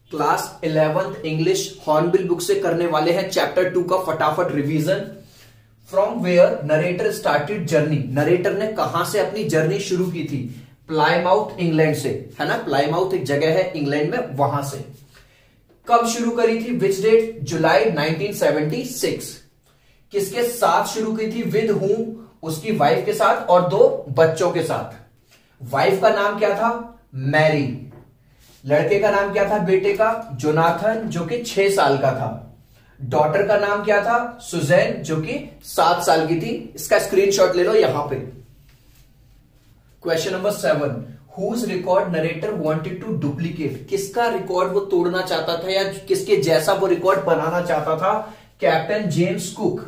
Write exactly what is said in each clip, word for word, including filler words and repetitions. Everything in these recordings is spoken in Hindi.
Class eleventh English Hornbill book से करने वाले हैं चैप्टर टू का फटाफट revision. From where narrator started journey, narrator ने कहां से अपनी जर्नी शुरू की थी? प्लाईमाउथ इंग्लैंड से, है ना। प्लाईमाउथ एक जगह है इंग्लैंड में, वहां से। कब शुरू करी थी? Which date? July nineteen seventy six. किसके साथ शुरू की थी? विद हूम, उसकी वाइफ के साथ और दो बच्चों के साथ। वाइफ का नाम क्या था? मैरी। लड़के का नाम क्या था? बेटे का जोनाथन, जो कि छह साल का था। डॉटर का नाम क्या था? सुजैन, जो कि सात साल की थी। इसका स्क्रीनशॉट ले लो यहां पे। Question number seven, whose record narrator wanted to duplicate, किसका रिकॉर्ड वो तोड़ना चाहता था या किसके जैसा वो रिकॉर्ड बनाना चाहता था? Captain James Cook.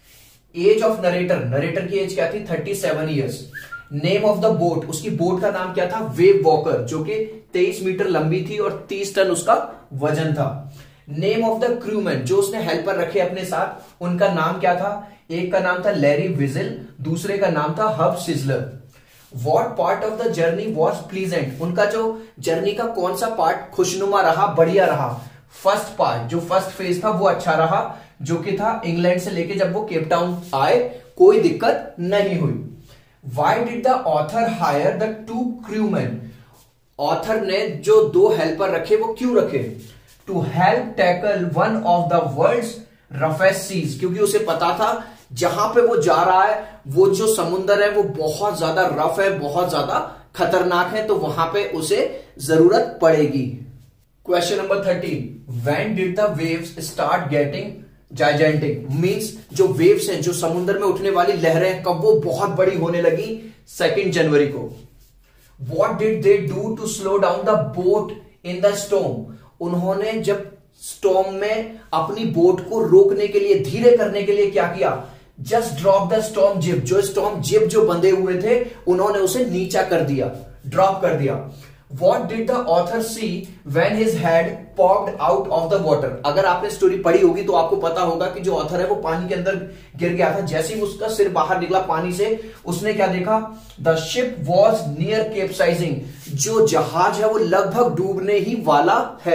Age of narrator, narrator की एज क्या थी? Thirty seven years. Name of the boat, उसकी बोट का नाम क्या था? वेव वॉकर, जो कि तेईस मीटर लंबी थी और तीस टन उसका वजन था। नेम ऑफ द क्रूमैन, जो उसने हेल्पर रखे अपने साथ, उनका नाम क्या था? एक का नाम था लैरी विजिल, दूसरे का नाम था Herb Seigler. What part of the journey was pleasant, उनका जो जर्नी का कौन सा पार्ट खुशनुमा रहा, बढ़िया रहा? फर्स्ट पार्ट, जो फर्स्ट फेज था वो अच्छा रहा, जो कि था इंग्लैंड से लेके जब वो केप टाउन आए, कोई दिक्कत नहीं हुई। Why did the author hire the two crewman, author ने जो दो हेल्पर रखे वो क्यों रखे? To help tackle one of the world's roughest seas, क्योंकि उसे पता था जहां पे वो जा रहा है वो जो समुंदर है वो बहुत ज्यादा रफ है, बहुत ज्यादा खतरनाक है, तो वहां पे उसे जरूरत पड़ेगी। Question number thirteen, when did the waves start getting gigantic, means जो वेव्स हैं, जो समुद्र में उठने वाली लहरें, कब वो बहुत बड़ी होने लगी? सेकेंड जनवरी को। What did they do to slow down the boat in the storm, उन्होंने जब स्टॉर्म में अपनी बोट को रोकने के लिए, धीरे करने के लिए क्या किया? Just drop the storm jib, जो स्टॉर्म जिप जो बंधे हुए थे उन्होंने उसे नीचा कर दिया, ड्रॉप कर दिया। What did the author see when his head popped out of the water? अगर आपने स्टोरी पढ़ी होगी तो आपको पता होगा कि जो ऑथर है वो पानी के अंदर गिर गया था। जैसे ही उसका सिर बाहर निकला पानी से, उसने क्या देखा? The ship was near capsizing, जो जहाज है वो लगभग डूबने ही वाला है।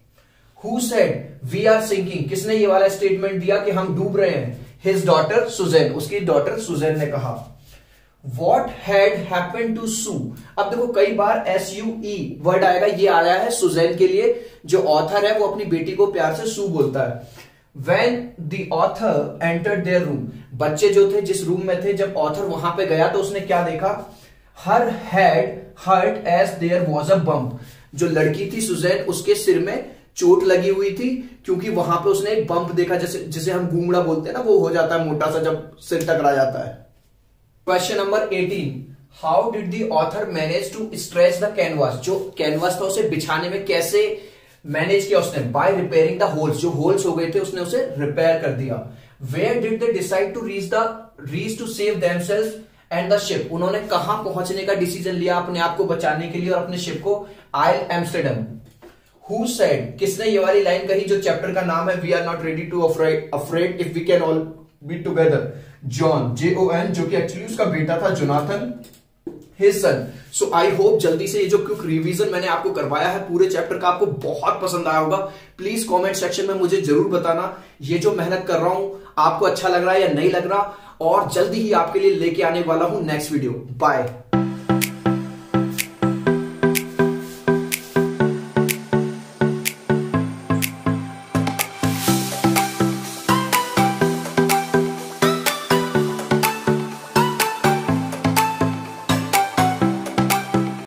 Who said we are sinking, किसने ये वाला स्टेटमेंट दिया कि हम डूब रहे हैं? His daughter सुजैन, उसकी डॉटर सुजैन ने कहा। What had happened to Sue? अब देखो कई बार एस यू ई वर्ड आएगा, ये आया है सुजैन के लिए। जो ऑथर है वो अपनी बेटी को प्यार से सू बोलता है। When the author entered their room, बच्चे जो थे जिस रूम में थे, जब ऑथर वहां पे गया तो उसने क्या देखा? Her head hurt as there was a bump, जो लड़की थी सुजैन, उसके सिर में चोट लगी हुई थी, क्योंकि वहां पे उसने एक बम्प देखा, जैसे जिसे हम गूंगड़ा बोलते हैं ना, वो हो जाता है मोटा सा जब सिर टकरा जाता है। Question number eighteen, how did the author manage to stretch the canvas, जो कैनवास था उसे बिछाने में कैसे मैनेज किया उसने? बाय रिपेयरिंग द होल्स, जो होल्स हो गए थे उसने उसे रिपेयर कर दिया। Where did they decide to reach the reach to save themselves and the ship, उन्होंने कहां पहुंचने का डिसीजन लिया अपने आप को बचाने के लिए और अपने शिप को? आइल एम्स्टरडम। Who said, किसने ये वाली लाइन कही जो चैप्टर का नाम है? We are not ready to afraid afraid if we can all be together. John, J O N, जो कि एक्चुअली उसका बेटा था Jonathan, his son. So I hope जल्दी से ये जो क्विक रिवीजन मैंने आपको करवाया है पूरे चैप्टर का, आपको बहुत पसंद आया होगा। प्लीज कमेंट सेक्शन में मुझे जरूर बताना ये जो मेहनत कर रहा हूं आपको अच्छा लग रहा है या नहीं लग रहा, और जल्दी ही आपके लिए लेके आने वाला हूं नेक्स्ट वीडियो। बाय।